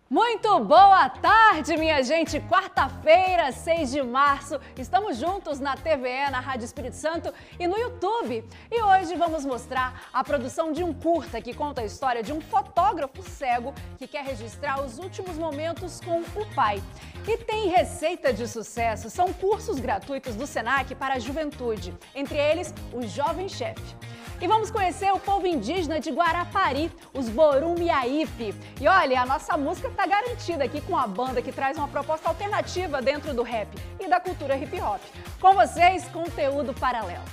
Muito boa tarde, minha gente! Quarta-feira, 6 de março, estamos juntos na TVE, na Rádio Espírito Santo e no YouTube. E hoje vamos mostrar a produção de um curta que conta a história de um fotógrafo cego que quer registrar os últimos momentos com o pai. E tem receita de sucesso, são cursos gratuitos do Senac para a juventude, entre eles o Jovem Chef. E vamos conhecer o povo indígena de Guarapari, os Borum-Miaípe. E olha, a nossa música está garantida aqui com a banda que traz uma proposta alternativa dentro do rap e da cultura hip hop. Com vocês, conteúdo paralelo.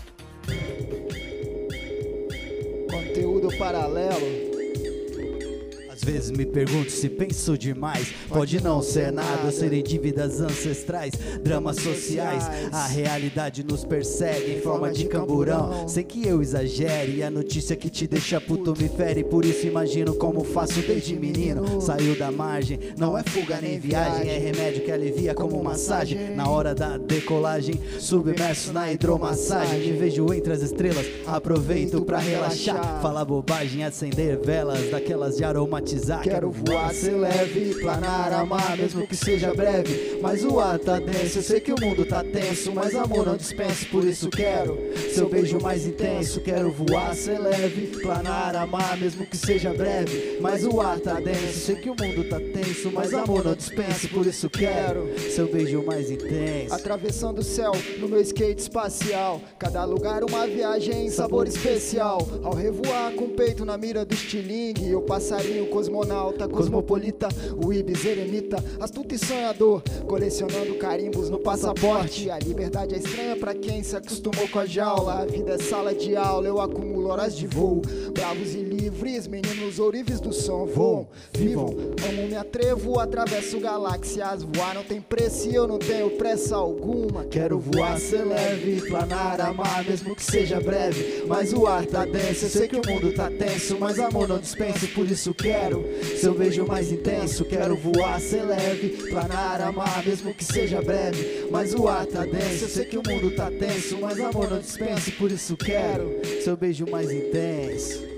Conteúdo paralelo. Às vezes me pergunto se penso demais. Pode não ser nada, serem dívidas ancestrais, dramas sociais. A realidade nos persegue em forma de camburão, sem que eu exagere. E a notícia que te deixa puto me fere. Por isso imagino como faço desde menino. Saiu da margem, não é fuga nem viagem, é remédio que alivia como massagem. Na hora da decolagem, submerso na hidromassagem. Me vejo entre as estrelas, aproveito pra relaxar. Falar bobagem, acender velas daquelas de aromatizar. Quero voar, ser leve, planar, amar, mesmo que seja breve. Mas o ar tá denso, eu sei que o mundo tá tenso, mas amor não dispenso, por isso quero seu beijo mais intenso. Quero voar, ser leve, planar, amar, mesmo que seja breve. Mas o ar tá denso, eu sei que o mundo tá tenso, mas amor não dispenso, por isso quero seu beijo mais intenso. Atravessando o céu, no meu skate espacial, cada lugar uma viagem em sabor especial. Ao revoar com o peito na mira do estilingue, o passarinho cosmonauta, cosmopolita, o ibis eremita, astuto e sonhador, colecionando carimbos no passaporte. A liberdade é estranha pra quem se acostumou com a jaula. A vida é sala de aula, eu acumulo horas de voo. Bravos e livres, meninos ourives do som voam, vivam, amo, me atrevo, atravesso galáxias. Voar não tem preço e eu não tenho pressa alguma. Quero voar, ser leve, planar, amar, mesmo que seja breve. Mas o ar tá denso, eu sei que o mundo tá tenso, mas amor não dispenso, por isso quero seu beijo mais intenso. Quero voar, ser leve, planar, amar, mesmo que seja breve. Mas o ar tá denso, eu sei que o mundo tá tenso, mas amor não dispenso, por isso quero seu beijo mais intenso.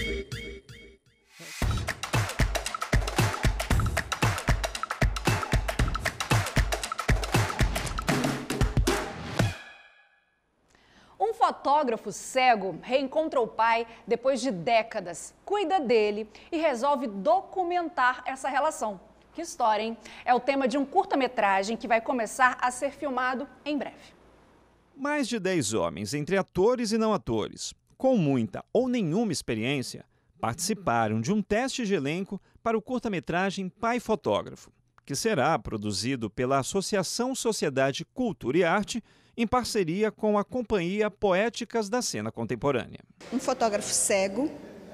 Um fotógrafo cego reencontra o pai depois de décadas, cuida dele e resolve documentar essa relação. Que história, hein? É o tema de um curta-metragem que vai começar a ser filmado em breve. Mais de 10 homens, entre atores e não atores, com muita ou nenhuma experiência, participaram de um teste de elenco para o curta-metragem Pai Fotógrafo, que será produzido pela Associação Sociedade Cultura e Arte, em parceria com a Companhia Poéticas da Cena Contemporânea. Um fotógrafo cego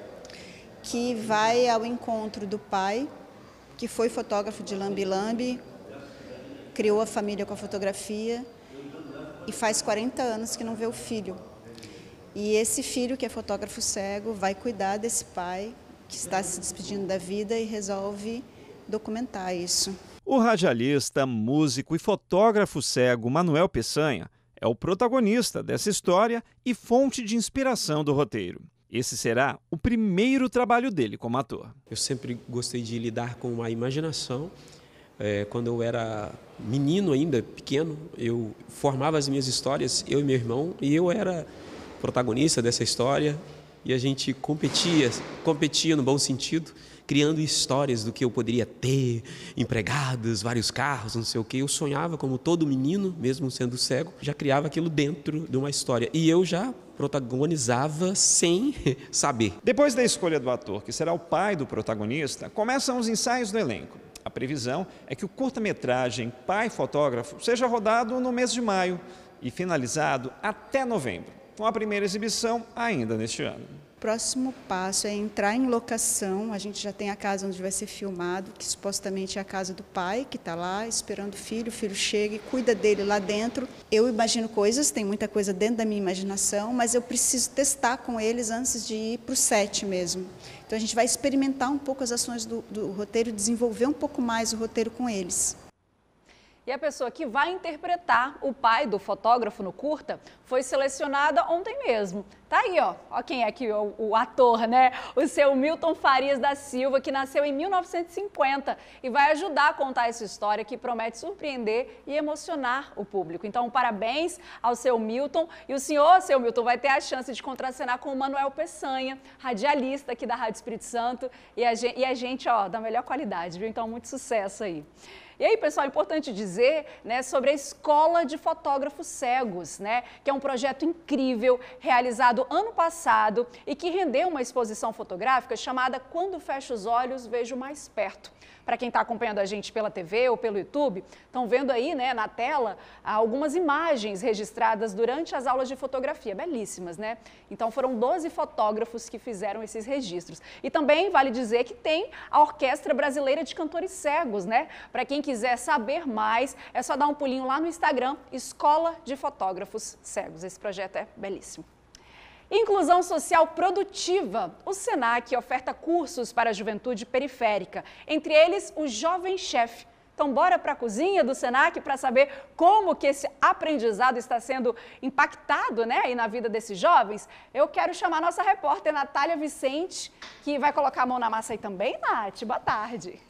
que vai ao encontro do pai, que foi fotógrafo de lambe-lambe, criou a família com a fotografia e faz 40 anos que não vê o filho. E esse filho, que é fotógrafo cego, vai cuidar desse pai que está se despedindo da vida e resolve documentar isso. O radialista, músico e fotógrafo cego Manuel Peçanha é o protagonista dessa história e fonte de inspiração do roteiro. Esse será o primeiro trabalho dele como ator. Eu sempre gostei de lidar com a imaginação. Quando eu era menino ainda, pequeno, eu formava as minhas histórias, eu e meu irmão, e eu era protagonista dessa história. E a gente competia no bom sentido, criando histórias do que eu poderia ter, empregados, vários carros, não sei o quê. Eu sonhava como todo menino, mesmo sendo cego, já criava aquilo dentro de uma história. E eu já protagonizava sem saber. Depois da escolha do ator, que será o pai do protagonista, começam os ensaios do elenco. A previsão é que o curta-metragem Pai Fotógrafo seja rodado no mês de maio e finalizado até novembro, com a primeira exibição ainda neste ano. O próximo passo é entrar em locação. A gente já tem a casa onde vai ser filmado, que supostamente é a casa do pai, que está lá esperando o filho chega e cuida dele lá dentro. Eu imagino coisas, tem muita coisa dentro da minha imaginação, mas eu preciso testar com eles antes de ir para o set mesmo. Então a gente vai experimentar um pouco as ações do roteiro, desenvolver um pouco mais o roteiro com eles. E a pessoa que vai interpretar o pai do fotógrafo no curta foi selecionada ontem mesmo. Tá aí, ó quem é aqui, o ator, né? O seu Milton Farias da Silva, que nasceu em 1950 e vai ajudar a contar essa história que promete surpreender e emocionar o público. Então, parabéns ao seu Milton. E o senhor, seu Milton, vai ter a chance de contracenar com o Manuel Peçanha, radialista aqui da Rádio Espírito Santo, e a gente, ó, da melhor qualidade, viu? Então, muito sucesso aí. E aí, pessoal, é importante dizer, né, sobre a Escola de Fotógrafos Cegos, né, que é um projeto incrível, realizado ano passado e que rendeu uma exposição fotográfica chamada Quando Fecho os Olhos, Vejo Mais Perto. Para quem está acompanhando a gente pela TV ou pelo YouTube, estão vendo aí, né, na tela algumas imagens registradas durante as aulas de fotografia, belíssimas, né? Então foram 12 fotógrafos que fizeram esses registros. E também vale dizer que tem a Orquestra Brasileira de Cantores Cegos, né? Para quem quiser saber mais, é só dar um pulinho lá no Instagram, Escola de Fotógrafos Cegos. Esse projeto é belíssimo. Inclusão social produtiva. O Senac oferta cursos para a juventude periférica, entre eles o Jovem Chef. Então, bora para a cozinha do Senac para saber como que esse aprendizado está sendo impactado, né, aí na vida desses jovens. Eu quero chamar a nossa repórter Natália Vicente, que vai colocar a mão na massa aí também, Nath. Boa tarde.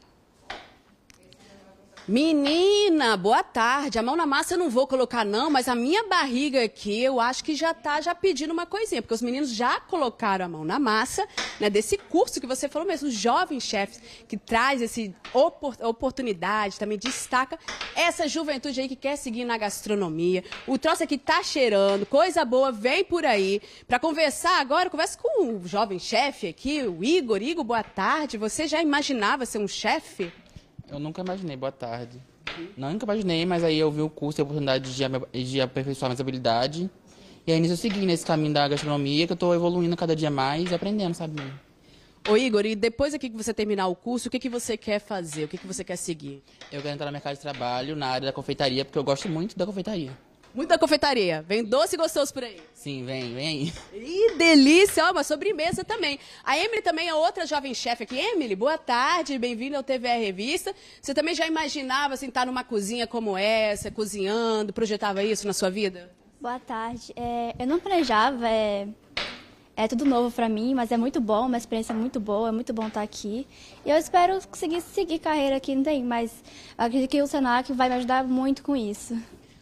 Menina, boa tarde. A mão na massa eu não vou colocar não, mas a minha barriga aqui eu acho que já tá pedindo uma coisinha, porque os meninos já colocaram a mão na massa, né, desse curso que você falou mesmo, Jovem Chefs, que traz essa oportunidade, também destaca essa juventude aí que quer seguir na gastronomia. O troço aqui tá cheirando, coisa boa vem por aí. Para conversar agora, eu converso com o Jovem Chefe aqui, o Igor. Igor, boa tarde. Você já imaginava ser um chefe? Eu nunca imaginei, boa tarde. Nunca imaginei, mas aí eu vi o curso e a oportunidade de aperfeiçoar minhas habilidades. E aí nisso eu segui nesse caminho da gastronomia, que eu estou evoluindo cada dia mais e aprendendo, sabe? Ô Igor, e depois aqui que você terminar o curso, o que você quer fazer? O que você quer seguir? Eu quero entrar no mercado de trabalho, na área da confeitaria, porque eu gosto muito da confeitaria. Muito da confeitaria. Vem doce e gostoso por aí. Sim, vem aí. Ih, delícia! Ó, uma sobremesa também. A Emily também é outra jovem chefe aqui. Emily, boa tarde, bem-vinda ao TVE Revista. Você também já imaginava assim, estar numa cozinha como essa, cozinhando, projetava isso na sua vida? Boa tarde. Eu não planejava, é tudo novo para mim, mas é muito bom, uma experiência muito boa, é muito bom estar aqui. E eu espero conseguir seguir carreira aqui, não tem, mas acredito que o Senac vai me ajudar muito com isso.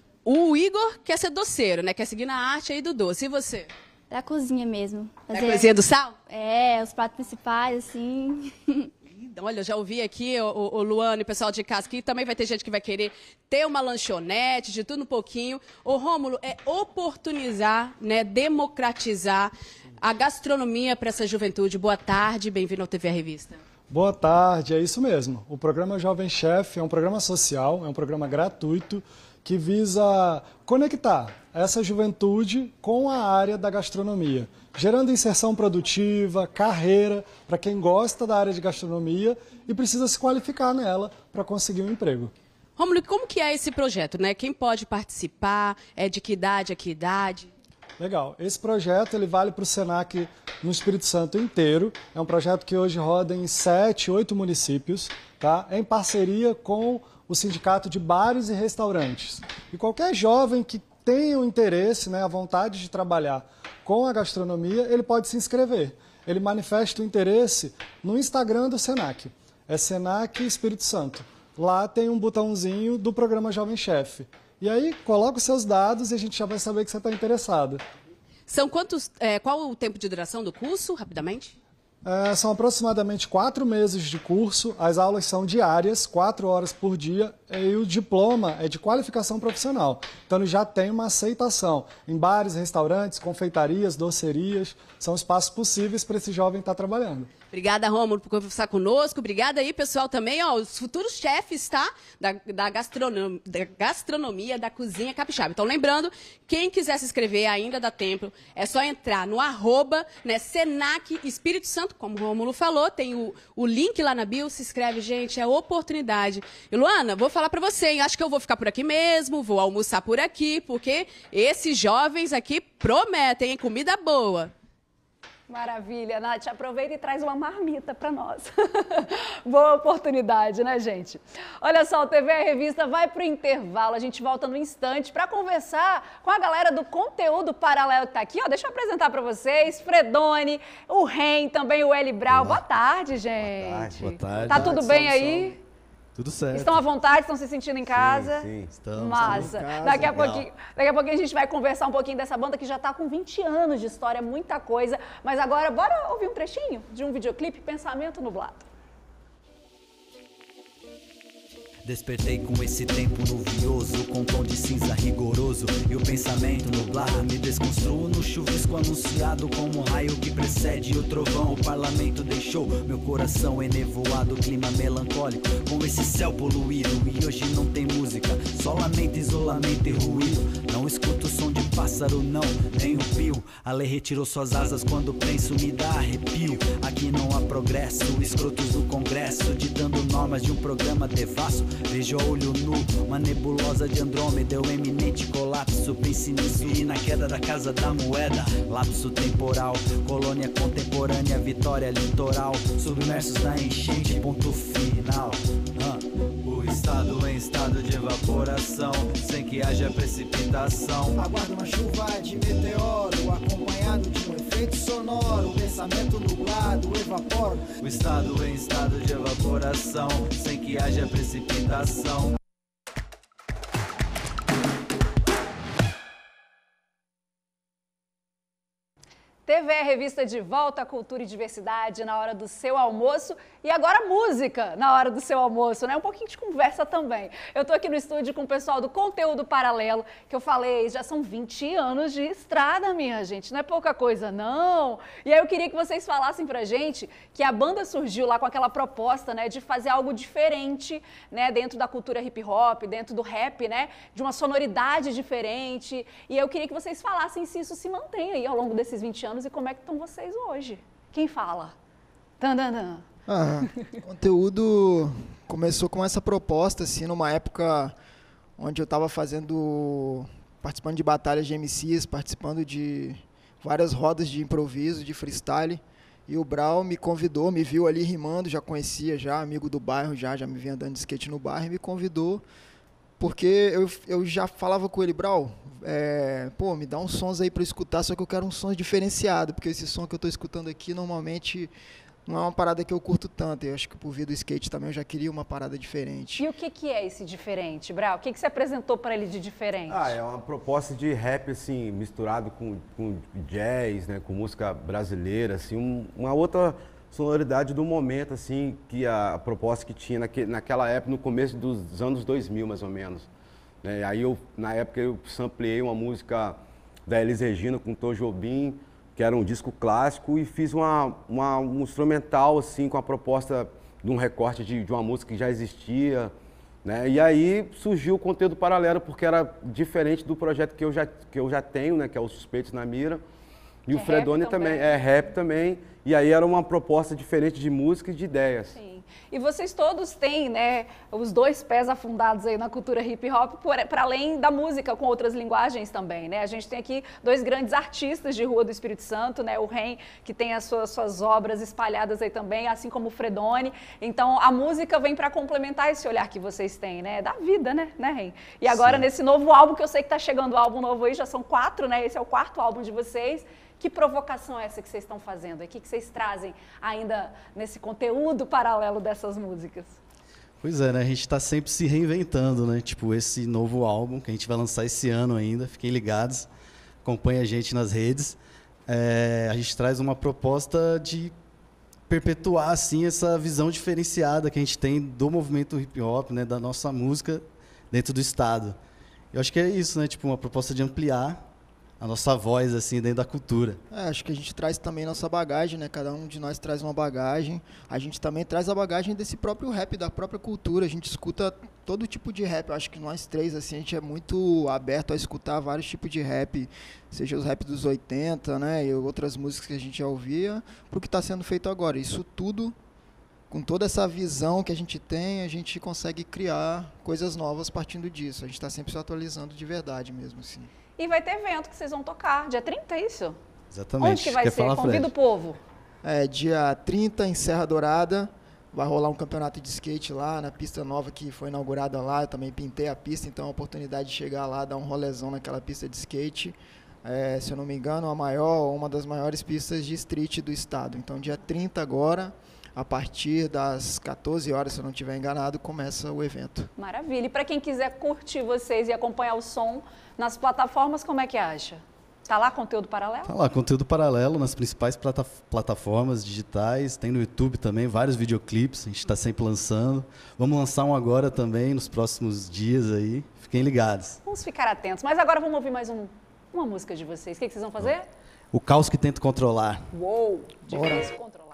O Igor quer ser doceiro, né? Quer seguir na arte aí do doce. E você? Da cozinha mesmo. Da cozinha do sal? Os pratos principais, assim. Olha, eu já ouvi aqui, o Luano e o pessoal de casa, que também vai ter gente que vai querer ter uma lanchonete, de tudo um pouquinho. O Rômulo, é oportunizar, né, democratizar a gastronomia para essa juventude. Boa tarde, bem-vindo ao TV Revista. Boa tarde, é isso mesmo. O programa Jovem Chef é um programa social, é um programa gratuito, que visa conectar essa juventude com a área da gastronomia, gerando inserção produtiva, carreira para quem gosta da área de gastronomia e precisa se qualificar nela para conseguir um emprego. Rômulo, como que é esse projeto, né? Quem pode participar? É de que idade a que idade? Legal. Esse projeto ele vale para o Senac no Espírito Santo inteiro. É um projeto que hoje roda em 7, 8 municípios, tá? É em parceria com o Sindicato de Bares e Restaurantes. E qualquer jovem que tenha o interesse, né, a vontade de trabalhar com a gastronomia, ele pode se inscrever. Ele manifesta o interesse no Instagram do Senac. É Senac Espírito Santo. Lá tem um botãozinho do programa Jovem Chef. E aí, coloca os seus dados e a gente já vai saber que você está interessado. São quantos, qual o tempo de duração do curso, rapidamente? São aproximadamente 4 meses de curso, as aulas são diárias, 4 horas por dia, e o diploma é de qualificação profissional. Então ele já tem uma aceitação em bares, restaurantes, confeitarias, docerias, são espaços possíveis para esse jovem estar trabalhando. Obrigada, Rômulo, por conversar conosco. Obrigada aí, pessoal, também, ó, os futuros chefes, tá? Da gastronomia, da cozinha capixaba. Então, lembrando, quem quiser se inscrever, ainda dá tempo, é só entrar no @ né, Senac Espírito Santo, como o Rômulo falou, tem o link lá na bio, se inscreve, gente, é oportunidade. E, Luana, vou falar pra você, hein? Acho que eu vou ficar por aqui mesmo, vou almoçar por aqui, porque esses jovens aqui prometem, hein? Comida boa. Maravilha, Nath, aproveita e traz uma marmita para nós. Boa oportunidade, né, gente? Olha só, o TV Revista vai para o intervalo, a gente volta no instante para conversar com a galera do Conteúdo Paralelo que está aqui. Ó, deixa eu apresentar para vocês, Fredone, o Ren, também o Eli Brau. Boa tarde, gente. Boa tarde. Tá tudo bem aí? Tudo certo. Estão à vontade, estão se sentindo em casa? Sim, estamos. Massa. Daqui a pouquinho a gente vai conversar um pouquinho dessa banda que já está com 20 anos de história, muita coisa. Mas agora, bora ouvir um trechinho de um videoclipe, Pensamento Nublado. Despertei com esse tempo nuvioso, com tom de cinza rigoroso e o pensamento nublado. Me desconstruo no chuvisco anunciado como um raio que precede o trovão. O parlamento deixou meu coração enevoado, clima melancólico com esse céu poluído. E hoje não tem música, só lamento, isolamento e ruído. Não escuto o som de pássaro, não, nem um pio. A lei retirou suas asas quando penso, me dá arrepio. Aqui não há progresso, escrotos do congresso ditando normas de um programa devasso. Vejo a olho nu, uma nebulosa de Andrômeda, o eminente colapso. Pense nisso e na queda da casa da moeda. Lapso temporal, colônia contemporânea, vitória litoral. Submersos na enchente, ponto final. O estado em estado de evaporação, sem que haja precipitação. Aguardo uma chuva de meteoro, acompanhado de um efeito sonoro. Pensamento nublado, evaporo. O estado em estado de evaporação, sem que haja precipitação. TV Revista de volta, cultura e diversidade na hora do seu almoço e agora música na hora do seu almoço, né? Um pouquinho de conversa também. Eu tô aqui no estúdio com o pessoal do Conteúdo Paralelo, que eu falei, já são 20 anos de estrada, minha gente, não é pouca coisa não. E aí eu queria que vocês falassem pra gente que a banda surgiu lá com aquela proposta, né, de fazer algo diferente, né, dentro da cultura hip hop, dentro do rap, né, de uma sonoridade diferente. E eu queria que vocês falassem se isso se mantém aí ao longo desses 20 anos e como é que estão vocês hoje. Quem fala? Tandanã. O conteúdo começou com essa proposta, assim, numa época onde eu estava participando de batalhas de MCs, participando de várias rodas de improviso, de freestyle, e o Brau me convidou, me viu ali rimando, já conhecia, já amigo do bairro, já me vinha andando de skate no bairro, e me convidou, porque eu já falava com ele, Brau, me dá uns sons aí para eu escutar, só que eu quero um som diferenciado, porque esse som que eu estou escutando aqui, normalmente, não é uma parada que eu curto tanto. Eu acho que por vir do skate também eu já queria uma parada diferente. E o que é esse diferente, Brau? O que você apresentou para ele de diferente? É uma proposta de rap, assim, misturado com jazz, né, com música brasileira, assim, uma outra sonoridade do momento, assim, que a proposta que tinha naquela época, no começo dos anos 2000, mais ou menos. Né? Aí, na época, eu sampleei uma música da Elis Regina com Tom Jobim, que era um disco clássico, e fiz um instrumental, assim, com a proposta de um recorte de uma música que já existia, né? E aí surgiu o Conteúdo Paralelo, porque era diferente do projeto que eu já tenho, né? Que é o Suspeitos na Mira. E o Fredone também, é rap também, e aí era uma proposta diferente de música e de ideias. Sim. E vocês todos têm, né, os dois pés afundados aí na cultura hip hop, para além da música, com outras linguagens também, né? A gente tem aqui dois grandes artistas de rua do Espírito Santo, né? O Ren, que tem as suas obras espalhadas aí também, assim como o Fredone. Então, a música vem para complementar esse olhar que vocês têm, né? Da vida, né, Ren? E agora, sim, nesse novo álbum, que eu sei que tá chegando o álbum novo aí, já são 4, né? Esse é o 4º álbum de vocês. Que provocação é essa que vocês estão fazendo? O que vocês trazem ainda nesse conteúdo paralelo dessas músicas? Pois é, né? A gente está sempre se reinventando, né? Tipo, esse novo álbum que a gente vai lançar esse ano ainda, fiquem ligados, acompanhem a gente nas redes. A gente traz uma proposta de perpetuar, assim, essa visão diferenciada que a gente tem do movimento hip hop, né? Da nossa música dentro do estado. Eu acho que é isso, né? Tipo, uma proposta de ampliar a nossa voz, assim, dentro da cultura. Acho que a gente traz também nossa bagagem, né? Cada um de nós traz uma bagagem. A gente também traz a bagagem desse próprio rap, da própria cultura. A gente escuta todo tipo de rap. Eu acho que nós três, assim, a gente é muito aberto a escutar vários tipos de rap, seja os rap dos 80, né? E outras músicas que a gente já ouvia, pro que está sendo feito agora. Isso tudo, com toda essa visão que a gente tem, a gente consegue criar coisas novas partindo disso. A gente está sempre se atualizando de verdade mesmo, assim. E vai ter evento que vocês vão tocar, dia 30, é isso? Exatamente. Onde que vai ser? Convida o povo. Dia 30 em Serra Dourada. Vai rolar um campeonato de skate lá na pista nova que foi inaugurada lá. Eu também pintei a pista, então é a oportunidade de chegar lá, dar um rolezão naquela pista de skate. Se eu não me engano, uma das maiores pistas de street do estado. Então, dia 30 agora, a partir das 14 horas, se eu não estiver enganado, começa o evento. Maravilha. E para quem quiser curtir vocês e acompanhar o som nas plataformas, como é que acha? Tá lá conteúdo paralelo? Tá lá, conteúdo paralelo nas principais plataformas digitais, tem no YouTube também, vários videoclipes, a gente está sempre lançando. Vamos lançar um agora também, nos próximos dias aí, fiquem ligados. Vamos ficar atentos, mas agora vamos ouvir mais uma música de vocês. O que vocês vão fazer? O Caos que Tento Controlar. Uou, difícil controlar.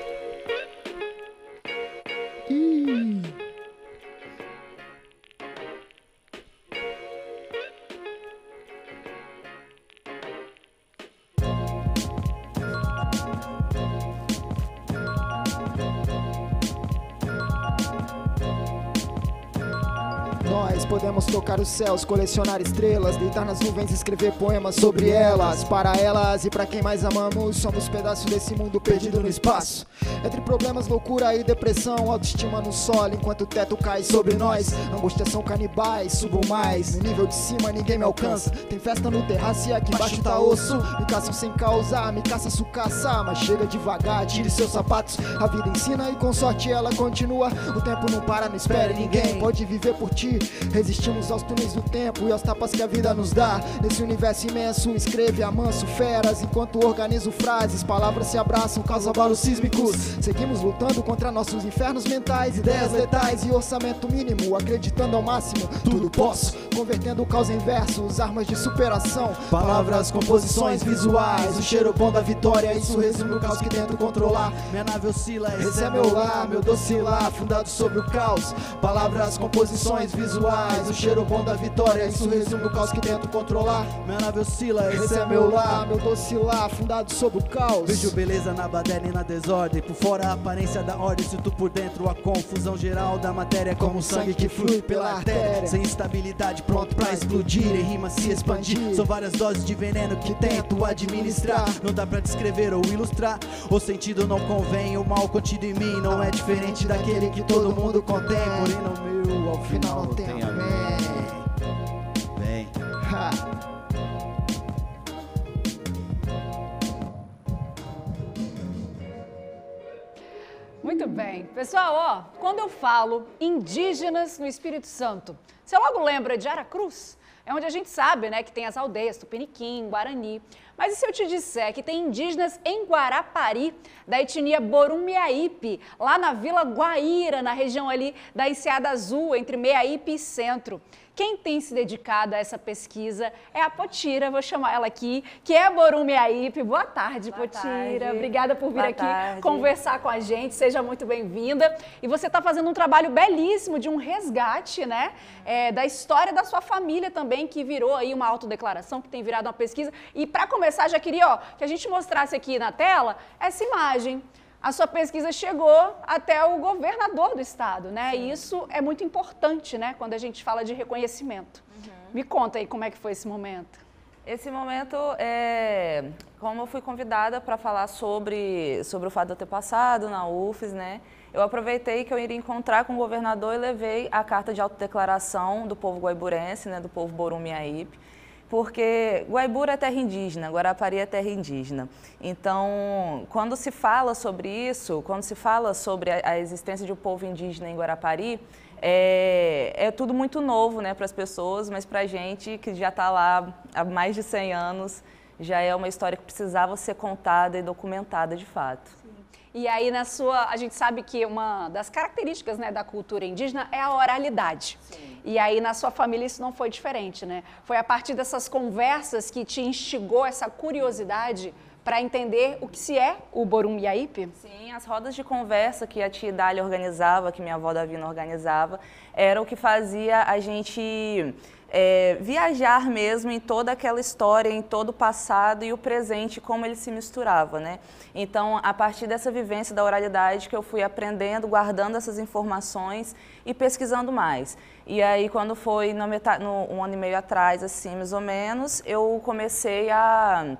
Nós podemos tocar os céus, colecionar estrelas, deitar nas nuvens e escrever poemas sobre elas. Para elas e para quem mais amamos, somos pedaços desse mundo perdido no espaço. Entre problemas, loucura e depressão, autoestima no solo enquanto o teto cai sobre nós. Angústias são canibais, subo mais. No nível de cima ninguém me alcança. Tem festa no terraço e aqui embaixo tá osso. Me caçam sem causar, me caça sucaça. Mas chega devagar, tire seus sapatos. A vida ensina e com sorte ela continua. O tempo não para, não espere ninguém. Pode viver por ti. Resistimos aos túneis do tempo e aos tapas que a vida nos dá. Nesse universo imenso, escreve amanso feras enquanto organizo frases. Palavras se abraçam, causa abalos sísmicos. Seguimos lutando contra nossos infernos mentais, ideias letais e orçamento mínimo. Acreditando ao máximo, tudo posso. Convertendo o caos em versos, armas de superação. Palavras, composições visuais. O cheiro bom da vitória, isso resume o caos que tento controlar. Minha nave oscila, esse é meu lar, meu doce lar, fundado sobre o caos. Palavras, composições visuais. O cheiro bom da vitória, isso resume o caos que tento controlar. Minha nave oscila, esse é meu lar, meu doce lar, fundado sobre o caos. Vejo beleza na baderna e na desordem. Por fora a aparência da ordem, sinto por dentro a confusão geral da matéria. Como sangue que flui pela artéria. Sem instabilidade, pronto pra explodir e rima se expandir. São várias doses de veneno que tento administrar. Não dá pra descrever ou ilustrar. O sentido não convém, o mal contido em mim não é diferente daquele que todo mundo contém. Porém no meu, ao final não tem amém. Vem. Muito bem. Pessoal, quando eu falo indígenas no Espírito Santo, você logo lembra de Aracruz? É onde a gente sabe, né, que tem as aldeias Tupiniquim, Guarani. Mas e se eu te disser que tem indígenas em Guarapari, da etnia Borum-Meaípe, lá na Vila Guaíra, na região ali da Enseada Azul, entre Meaípe e Centro? Quem tem se dedicado a essa pesquisa é a Potira, vou chamar ela aqui, que é Borum-Meaípe. Boa tarde, Potira. Obrigada por vir aqui conversar com a gente, seja muito bem-vinda. E você está fazendo um trabalho belíssimo de um resgate, né, da história da sua família também, que virou aí uma autodeclaração, que tem virado uma pesquisa. E para começar, já queria que a gente mostrasse aqui na tela essa imagem. A sua pesquisa chegou até o governador do estado, né? Sim. E isso é muito importante, né? Quando a gente fala de reconhecimento. Me conta aí como é que foi esse momento. Esse momento, como eu fui convidada para falar sobre o fato de eu ter passado na UFES, né? Eu aproveitei que eu iria encontrar com o governador e levei a carta de autodeclaração do povo guaiburense, né? Do povo Borum-Meaípe. Porque Guaibura é terra indígena, Guarapari é terra indígena. Então, quando se fala sobre isso, quando se fala sobre a existência de um povo indígena em Guarapari, é tudo muito novo, né, para as pessoas, mas para a gente que já está lá há mais de 100 anos, já é uma história que precisava ser contada e documentada de fato. E aí, a gente sabe que uma das características, né, da cultura indígena é a oralidade. Sim. E aí, na sua família, isso não foi diferente, né? Foi a partir dessas conversas que te instigou essa curiosidade para entender o que se é o Borum-Meaípe? Sim, as rodas de conversa que a tia Dália organizava, que minha avó Davina organizava, era o que fazia a gente viajar mesmo em toda aquela história, em todo o passado e o presente, como ele se misturava, né? Então, a partir dessa vivência da oralidade que eu fui aprendendo, guardando essas informações e pesquisando mais. E aí, quando foi um ano e meio atrás, assim, mais ou menos, eu comecei a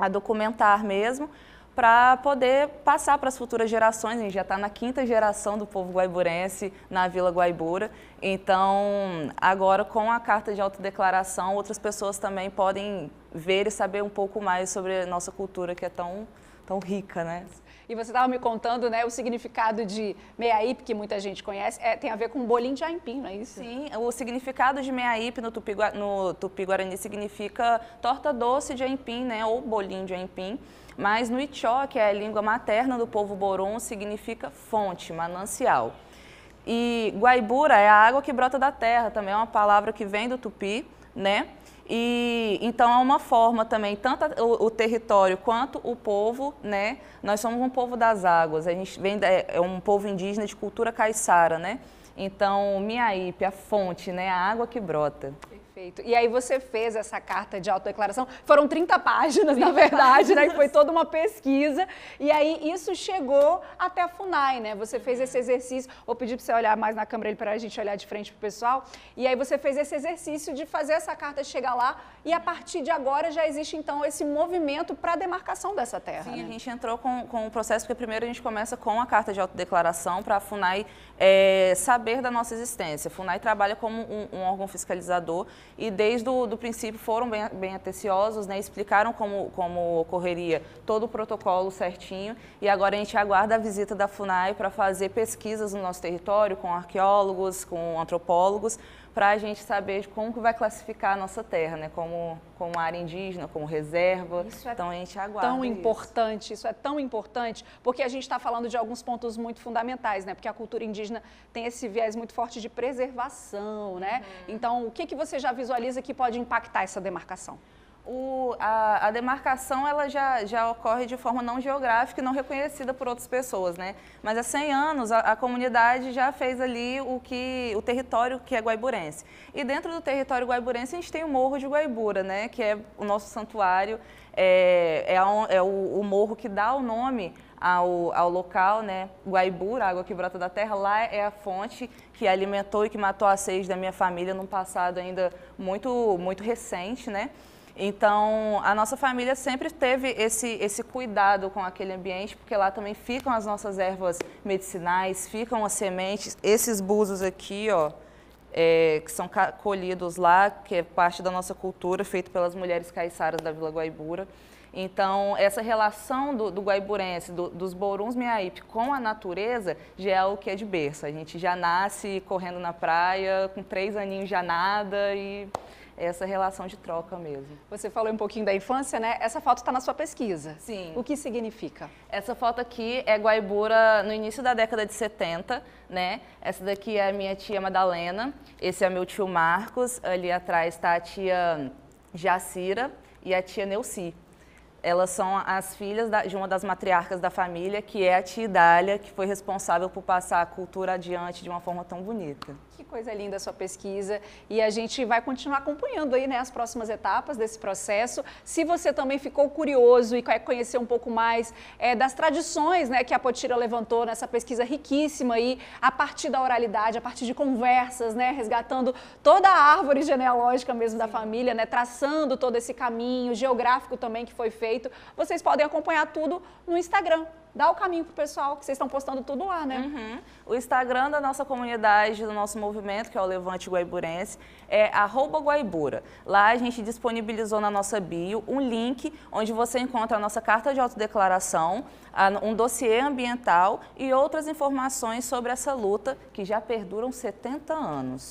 a documentar mesmo, para poder passar para as futuras gerações. A gente já está na 5ª geração do povo guaiburense na Vila Guaibura. Então, agora com a carta de autodeclaração, outras pessoas também podem ver e saber um pouco mais sobre a nossa cultura, que é tão rica, né? E você estava me contando, né, o significado de Meaípe, que muita gente conhece, tem a ver com bolinho de aipim, não é isso? Sim, o significado de Meaípe no Tupi-Guarani significa torta doce de aipim, né, ou bolinho de aipim. Mas no Itió, que é a língua materna do povo Boron, significa fonte, manancial. E Guaibura é a água que brota da terra, também é uma palavra que vem do Tupi, né? E então é uma forma também, tanto o território quanto o povo, né? Nós somos um povo das águas, a gente é um povo indígena de cultura caiçara, né? Então, Meaípe, a fonte, né? A água que brota. Perfeito. E aí você fez essa carta de autodeclaração, foram 30 páginas, na verdade, né? Que foi toda uma pesquisa. E aí isso chegou até a FUNAI, né? Você fez esse exercício, vou pedir para você olhar mais na câmera para a gente olhar de frente para o pessoal. E aí você fez esse exercício de fazer essa carta chegar lá e a partir de agora já existe então esse movimento para a demarcação dessa terra. Sim, né? A gente entrou com o processo, porque primeiro a gente começa com a carta de autodeclaração para a FUNAI saber da nossa existência. A FUNAI trabalha como um órgão fiscalizador e desde o princípio foram bem atenciosos, né, explicaram como ocorreria todo o protocolo certinho e agora a gente aguarda a visita da FUNAI para fazer pesquisas no nosso território com arqueólogos, com antropólogos, para a gente saber de como que vai classificar a nossa terra, né, como área indígena, como reserva. Então a gente aguarda tão importante, isso é tão importante, porque a gente está falando de alguns pontos muito fundamentais, né? Porque a cultura indígena tem esse viés muito forte de preservação, né? Então, o que você já visualiza que pode impactar essa demarcação? A demarcação ela já ocorre de forma não geográfica e não reconhecida por outras pessoas, né? Mas há 100 anos a comunidade já fez ali o território que é guaiburense. E dentro do território guaiburense a gente tem o Morro de Guaibura, né? Que é o nosso santuário, o morro que dá o nome ao local, né? Guaibura, a água que brota da terra, lá é a fonte que alimentou e que matou a sede da minha família num passado ainda muito recente, né? Então, a nossa família sempre teve esse cuidado com aquele ambiente, porque lá também ficam as nossas ervas medicinais, ficam as sementes. Esses búzios aqui, ó, que são colhidos lá, que é parte da nossa cultura, feito pelas mulheres caiçaras da Vila Guaibura. Então, essa relação do guaiburense, dos boruns Meaípe com a natureza, já é o que é de berço. A gente já nasce correndo na praia, com 3 aninhos já nada e essa relação de troca mesmo. Você falou um pouquinho da infância, né? Essa foto está na sua pesquisa. Sim. O que significa? Essa foto aqui é Guaibura no início da década de 70, né? Essa daqui é a minha tia Madalena, esse é meu tio Marcos, ali atrás está a tia Jacira e a tia Neuci. Elas são as filhas de uma das matriarcas da família, que é a tia Idália, que foi responsável por passar a cultura adiante de uma forma tão bonita. Que coisa linda a sua pesquisa e a gente vai continuar acompanhando aí, né, as próximas etapas desse processo. Se você também ficou curioso e quer conhecer um pouco mais das tradições, né, que a Potira levantou nessa pesquisa riquíssima aí, a partir da oralidade, a partir de conversas, né, resgatando toda a árvore genealógica mesmo da família, né, traçando todo esse caminho geográfico também que foi feito, vocês podem acompanhar tudo no Instagram. Dá o caminho pro pessoal, que vocês estão postando tudo lá, né? Uhum. O Instagram da nossa comunidade, do nosso movimento, que é o Levante Guaiburense, é @Guaibura. Lá a gente disponibilizou na nossa bio um link onde você encontra a nossa carta de autodeclaração, um dossiê ambiental e outras informações sobre essa luta que já perduram 70 anos.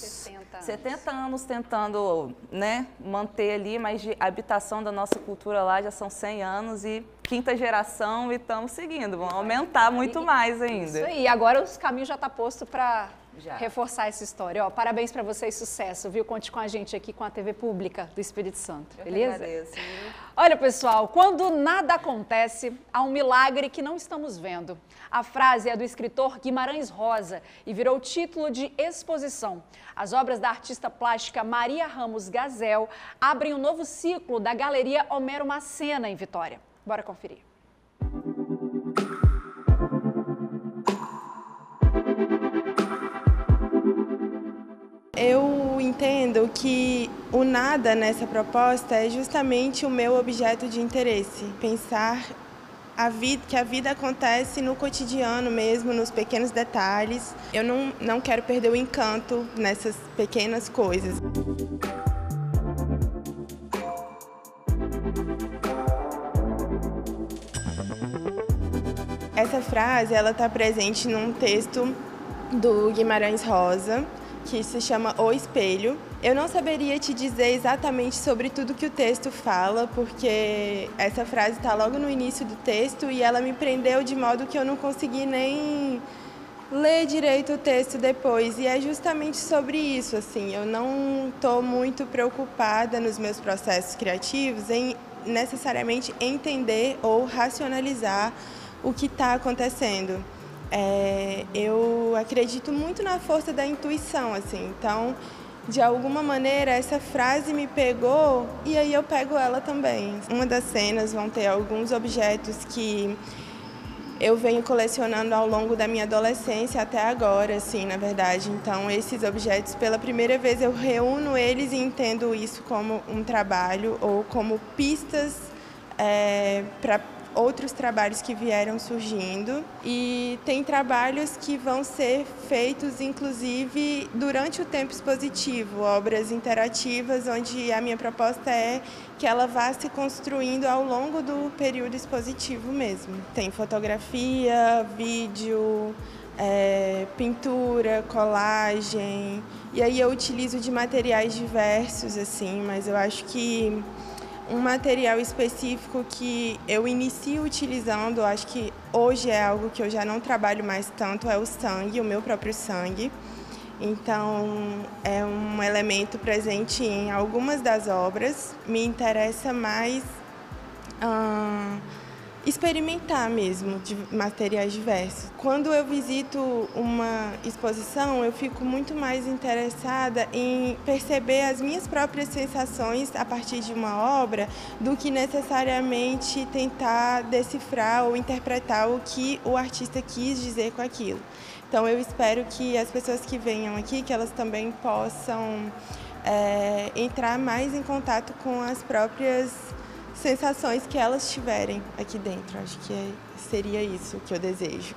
70 anos tentando, né, manter ali, mas de habitação da nossa cultura lá já são 100 anos e 5ª geração e estamos seguindo. Vão aumentar muito mais ainda. Isso aí, agora os caminhos já estão postos para reforçar essa história. Ó, parabéns para vocês, sucesso, viu? Conte com a gente aqui com a TV Pública do Espírito Santo, beleza? Agradeço. Olha, pessoal, quando nada acontece, há um milagre que não estamos vendo. A frase é do escritor Guimarães Rosa e virou título de exposição. As obras da artista plástica Maria Ramos Gazel abrem um novo ciclo da Galeria Homero Macena, em Vitória. Bora conferir. Eu entendo que o nada nessa proposta é justamente o meu objeto de interesse, pensar que a vida acontece no cotidiano mesmo, nos pequenos detalhes. Eu não quero perder o encanto nessas pequenas coisas. Essa frase ela está presente num texto do Guimarães Rosa, que se chama O Espelho. Eu não saberia te dizer exatamente sobre tudo que o texto fala, porque essa frase está logo no início do texto e ela me prendeu de modo que eu não consegui nem ler direito o texto depois. E é justamente sobre isso, assim, eu não estou muito preocupada nos meus processos criativos em necessariamente entender ou racionalizar o que está acontecendo. Eu acredito muito na força da intuição, assim, então, de alguma maneira, essa frase me pegou e aí eu pego ela também. Uma das cenas vão ter alguns objetos que eu venho colecionando ao longo da minha adolescência até agora, assim, na verdade. Então, esses objetos, pela primeira vez, eu reúno eles e entendo isso como um trabalho ou como pistas para outros trabalhos que vieram surgindo, e tem trabalhos que vão ser feitos, inclusive, durante o tempo expositivo, obras interativas, onde a minha proposta é que ela vá se construindo ao longo do período expositivo mesmo. Tem fotografia, vídeo, pintura, colagem, e aí eu utilizo de materiais diversos, assim, mas eu acho que um material específico que eu inicio utilizando, acho que hoje é algo que eu já não trabalho mais tanto, é o sangue, o meu próprio sangue. Então, é um elemento presente em algumas das obras. Me interessa mais experimentar mesmo de materiais diversos. Quando eu visito uma exposição, eu fico muito mais interessada em perceber as minhas próprias sensações a partir de uma obra do que necessariamente tentar decifrar ou interpretar o que o artista quis dizer com aquilo. Então eu espero que as pessoas que venham aqui, que elas também possam entrar mais em contato com as próprias sensações que elas tiverem aqui dentro. Acho que seria isso que eu desejo.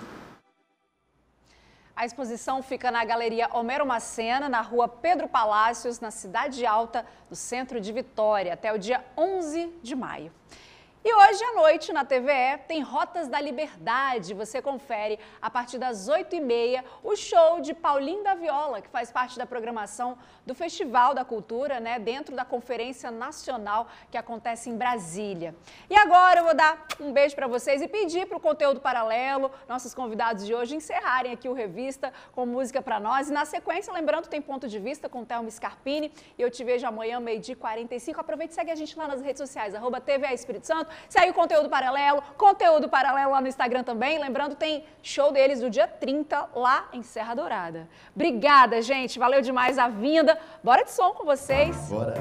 A exposição fica na Galeria Homero Macena, na Rua Pedro Palácios, na Cidade Alta, no centro de Vitória, até o dia 11 de maio. E hoje à noite, na TVE, tem Rotas da Liberdade. Você confere, a partir das 8h30, o show de Paulinho da Viola, que faz parte da programação do Festival da Cultura, né, dentro da Conferência Nacional que acontece em Brasília. E agora eu vou dar um beijo para vocês e pedir para o Conteúdo Paralelo, nossos convidados de hoje, encerrarem aqui o Revista com música para nós. E na sequência, lembrando, tem Ponto de Vista com Thelma Scarpini. E eu te vejo amanhã, 12h45. Aproveite e segue a gente lá nas redes sociais, @TVA Espírito Santo. Segue o Conteúdo Paralelo lá no Instagram também. Lembrando, tem show deles do dia 30 lá em Serra Dourada. Obrigada, gente. Valeu demais a vinda. Bora de som com vocês. Bora.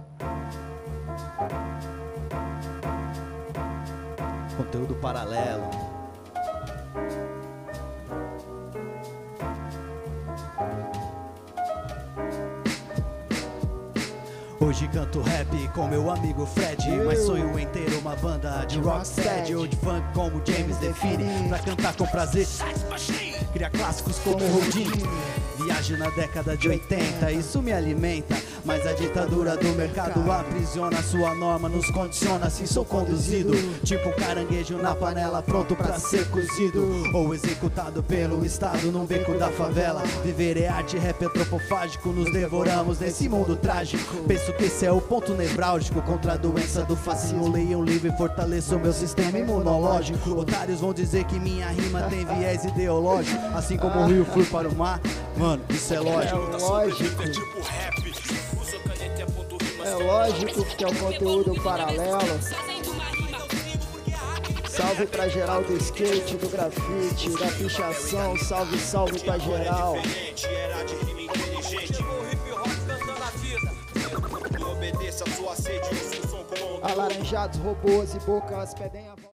Conteúdo Paralelo. Hoje canto rap com meu amigo Fred, mas sonho em ter uma banda de rocksteady ou de funk como James define, pra cantar com prazer, criar clássicos como Houdini. Viajo na década de 80, isso me alimenta, mas a ditadura do mercado aprisiona sua norma, nos condiciona, assim sou conduzido, tipo um caranguejo na panela pronto pra ser cozido, ou executado pelo Estado num beco da favela. Viver é arte, rap é antropofágico, nos devoramos nesse mundo trágico. Penso que esse é o ponto nevrálgico contra a doença do fascismo. Leia um livro e fortaleça o meu sistema imunológico. Otários vão dizer que minha rima tem viés ideológico, assim como o rio flui para o mar. Mano, isso é lógico. É lógico que é o Conteúdo Paralelo. Salve pra geral do skate, do grafite, da pichação. Salve, salve pra geral. Alaranjados, robôs e bocas pedem a